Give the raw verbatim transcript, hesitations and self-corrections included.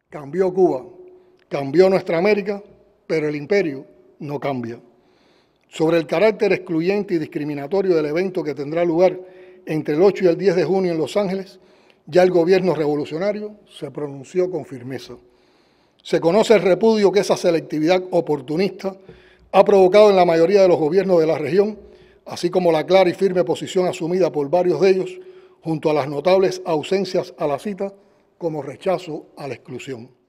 Cambió Cuba, cambió nuestra América, pero el imperio no cambia. Sobre el carácter excluyente y discriminatorio del evento que tendrá lugar entre el ocho y el diez de junio en Los Ángeles, ya el gobierno revolucionario se pronunció con firmeza. Se conoce el repudio que esa selectividad oportunista ha provocado en la mayoría de los gobiernos de la región, así como la clara y firme posición asumida por varios de ellos, junto a las notables ausencias a la cita como rechazo a la exclusión.